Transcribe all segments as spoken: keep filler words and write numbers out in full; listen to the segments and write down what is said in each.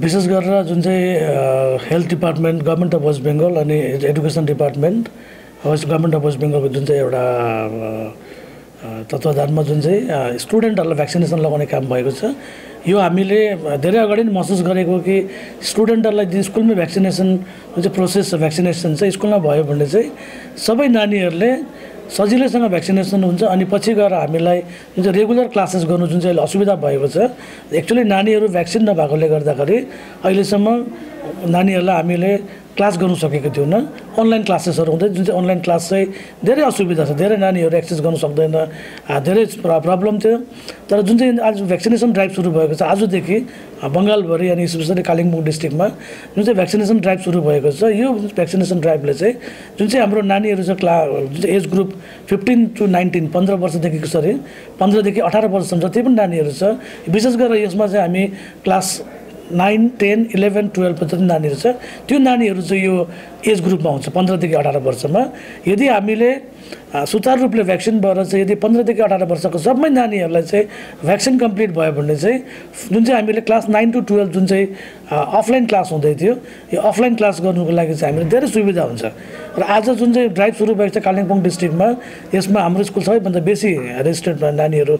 विशेष गरेर जुन चाहिँ health department government of West Bengal अनि education department West government of West बेङ्गलको जुन चाहिँ एउटा तत्त्वाधानमा जुन चाहिँ स्टुडेन्टहरूलाई भ्याक्सिनेसन लगाउने काम भएको छ। यो हामीले धेरै अगाडि नै महसुस गरेको कि स्टुडेन्टहरूलाई जुन स्कुलमै भ्याक्सिनेसन जुन चाहिँ प्रोसेस छ भ्याक्सिनेसन चाहिँ स्कुलमा भयो भने चाहिँ सबै नानीहरूले सजिलैसँग भ्याक्सिनेसन हुन्छ अनि पछि गएर हामीलाई जुन चाहिँ रेगुलर क्लासेस गर्नु जुन चाहिँ असुविधा भएको छ। एक्चुअली नानीहरू भ्याक्सिन नभएकोले गर्दाखेरि अहिलेसम्म नानीहरूलाई हामीले क्लास गर्नु सकेको थिएन। अनलाइन क्लासेसहरू हुँदै जुन चाहिँ अनलाइन क्लास चाहिँ धेरै असुविधा छ, धेरै नानीहरू एक्सेस गर्नु सक्दैन, धेरै प्रब्लम थियो। तर जुन चाहिँ आज भ्याक्सिनेसन ड्राइभ सुरु भएको छ आजदेखि बङ्गालभरि अनि स्पेसली कालिम्पोङ डिस्ट्रिक्टमा जुन चाहिँ भ्याक्सिनेसन ड्राइभ सुरु भएको छ, यो भ्याक्सिनेसन ड्राइभले चाहिँ जुन चाहिँ हाम्रो नानीहरू छ क्ला जुन चाहिँ age group fifteen to nineteen पन्ध्र वर्षदेखिको सरी पन्ध्रदेखि अठार वर्षसम्म जति पनि नानीहरू छ, विशेष गरेर यसमा चाहिँ हामी class nine ten eleven twelve जति नानीहरू छ त्यो नानीहरू चाहिँ यो एज ग्रुपमा हुन्छ पन्ध्रदेखि अठार वर्षमा। यदि हामीले सुचारू रूपले भ्याक्सिन भएर चाहिँ यदि पन्ध्रदेखि अठार वर्षको सबै नानीहरूलाई चाहिँ भ्याक्सिन कम्प्लिट भयो भने चाहिँ जुन चाहिँ हामीले क्लास नाइन टु टुवेल्भ जुन चाहिँ अफलाइन क्लास हुँदै थियो यो अफलाइन क्लास गर्नुको लागि चाहिँ हामीले धेरै सुविधा हुन्छ। र आज जुन चाहिँ ड्राइभ सुरु भएको छ कालिम्पोङ डिस्ट्रिक्टमा, यसमा हाम्रो स्कुल सबैभन्दा बेसी रेजिस्टर्ड नानीहरू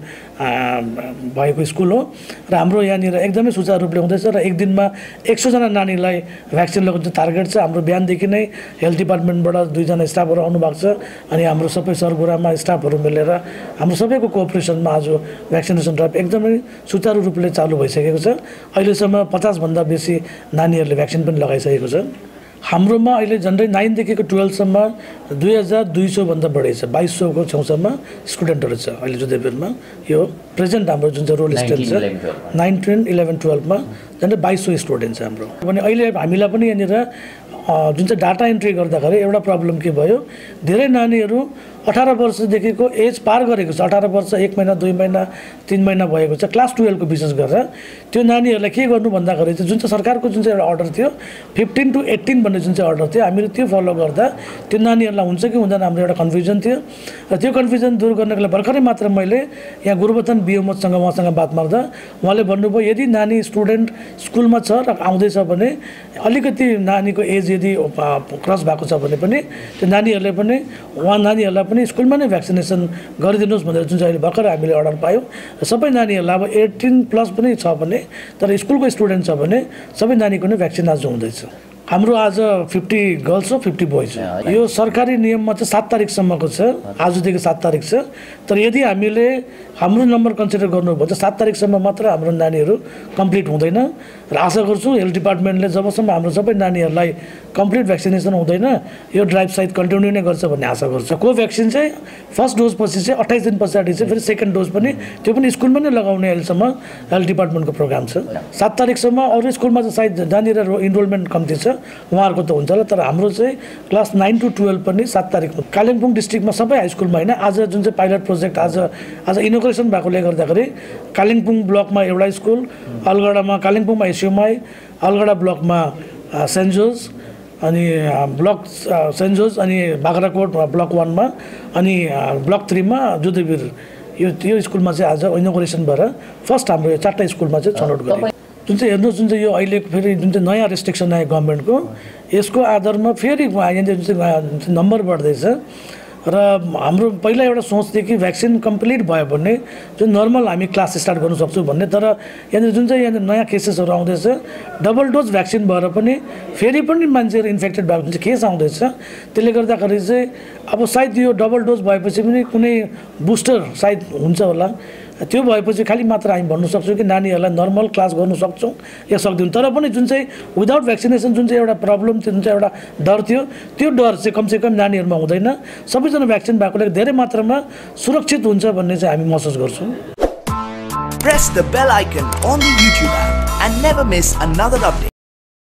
भएको स्कुल हो र हाम्रो यहाँनिर एकदमै सुचारू रूपले हुँदैछ र एक दिनमा एक सौजना नानीलाई भ्याक्सिन लगाउने टार्गेट छ। हाम्रो बिहानदेखि नै हेल्थ डिपार्टमेन्टबाट दुईजना स्टाफहरू आउनुभएको छ अनि हाम्रो सबै सरगुरामा स्टाफहरू मिलेर हाम्रो सबैको कोअपरेसनमा आज भ्याक्सिनेसन ड्राइभ एकदमै सुचारू रूपले चालु भइसकेको छ। अहिलेसम्म पचासभन्दा बेसी नानीहरूले भ्याक्सिन पनि लगाइसकेको छ। हाम्रोमा अहिले झन्डै नाइनदेखिको टुवेल्भसम्म दुई हजार दुई सौभन्दा बढी छ, बाइस सौको छेउसम्म स्टुडेन्टहरू छ अहिले जुदेवीरमा। यो प्रेजेन्ट हाम्रो जुन चाहिँ रोल स्टेट छ नाइन टेन इलेभेन टुवेल्भमा झन्डै बाइस सौ स्टुडेन्ट छ हाम्रो। भने अहिले हामीलाई पनि यहाँनिर जुन चाहिँ डाटा इन्ट्री गर्दाखेरि एउटा प्रब्लम के भयो, धेरै नानीहरू अठार वर्षदेखिको एज पार गरेको छ, अठार वर्ष एक महिना दुई महिना तिन महिना भएको छ क्लास टुवेल्भको विशेष गरेर। त्यो नानीहरूलाई के गर्नु भन्दाखेरि चाहिँ जुन चाहिँ सरकारको जुन चाहिँ एउटा अर्डर थियो फिफ्टिन टु एट्टिन भन्ने जुन चाहिँ अर्डर थियो हामीले त्यो फलो गर्दा त्यो नानीहरूलाई हुन्छ कि हुँदैन हाम्रो एउटा कन्फ्युजन थियो। र त्यो कन्फ्युजन दूर गर्नको लागि भर्खरै मात्र मैले यहाँ गुरुबथन बियोमतसँग उहाँसँग बात मार्दा उहाँले भन्नुभयो यदि नानी स्टुडेन्ट स्कुलमा छ र आउँदैछ भने अलिकति नानीको एज यदि क्रस भएको छ भने पनि त्यो नानीहरूले पनि उहाँ नानीहरूलाई पनि स्कुलमा नै भ्याक्सिनेसन गरिदिनुहोस् भनेर जुन चाहिँ अहिले भर्खर हामीले अर्डर पायौँ। र सबै नानीहरूलाई अब एटिन प्लस पनि छ भने तर स्कुलको स्टुडेन्ट छ भने सबै नानीको नै भ्याक्सिन आज हुँदैछ। हाम्रो आज फिफ्टी गर्ल्स हो फिफ्टी बोइज हो। यो सरकारी नियममा चाहिँ सात तारिकसम्मको छ, आजदेखि सात तारिक छ। तर यदि हामीले हाम्रो नम्बर कन्सिडर गर्नुभयो भने सात तारिकसम्म मात्र हाम्रो नानीहरू कम्प्लिट हुँदैन र आशा गर्छु हेल्थ डिपार्टमेन्टले जबसम्म हाम्रो सबै नानीहरूलाई कम्प्लिट भ्याक्सिनेसन हुँदैन यो ड्राइभ सायद कन्टिन्यू नै गर्छ भन्ने आशा गर्छ। कोभ्याक्सिन चाहिँ फर्स्ट डोज पछि चाहिँ अट्ठाइस दिन पछाडि चाहिँ फेरि सेकेन्ड डोज पनि त्यो पनि स्कुलमा नै लगाउने अहिलेसम्म हेल्थ डिपार्टमेन्टको प्रोग्राम छ। सात तारिकसम्म अरू स्कुलमा चाहिँ सायद जहाँनिर इनरोलमेन्ट कम्ती छ उहाँहरूको त हुन्छ होला, तर हाम्रो चाहिँ क्लास नाइन टु टुवेल्भ पनि सात तारिकमा कालिम्पोङ डिस्ट्रिक्टमा सबै हाई स्कुलमा होइन आज जुन चाहिँ पाइलट प्रोजेक्ट आज आज इनोग्रेसन भएकोले गर्दाखेरि कालिम्पोङ ब्लकमा एउटा स्कुल, अलगढामा कालिम्पोङमा एसयुमाई, अलगढा ब्लकमा सेन्ट जोज अनि ब्लक सेन्ट जोज अनि बाग्राकोट ब्लक वानमा अनि ब्लक थ्रीमा जुदेवीर यो यो स्कुलमा चाहिँ आज इनोग्रेसन भएर फर्स्ट हाम्रो यो चारवटा स्कुलमा चाहिँ छनौट गऱ्यो। जुन चाहिँ हेर्नुहोस् जुन चाहिँ यो अहिले फेरि जुन चाहिँ नयाँ रेस्ट्रिक्सन आयो गभर्मेन्टको यसको आधारमा फेरि यहाँ जुन चाहिँ नम्बर बढ्दैछ र हाम्रो पहिला एउटा सोच थियो कि भ्याक्सिन कम्प्लिट भयो भने जुन नर्मल हामी क्लास स्टार्ट गर्नु सक्छौँ भन्ने, तर यहाँनिर जुन चाहिँ यहाँनिर नयाँ केसेसहरू आउँदैछ डबल डोज भ्याक्सिन भएर पनि फेरि पनि मान्छेहरू इन्फेक्टेड भएको जुन चाहिँ केस आउँदैछ त्यसले गर्दाखेरि चाहिँ अब सायद यो डबल डोज भएपछि पनि कुनै बुस्टर सायद हुन्छ होला। त्यो भएपछि खालि मात्र हामी भन्नु सक्छौँ कि नानीहरूलाई नर्मल क्लास गर्नु सक्छौँ या सक्दैनौँ। तर पनि जुन चाहिँ विदाउट भ्याक्सिनेसन जुन चाहिँ एउटा प्रब्लम थियो जुन चाहिँ एउटा डर थियो त्यो डर चाहिँ कमसेकम नानीहरूमा हुँदैन। सबैजना भ्याक्सिन भएकोले धेरै मात्रामा सुरक्षित हुन्छ भन्ने चाहिँ हामी महसुस गर्छौँ। Press the bell icon on the YouTube app and never miss another update.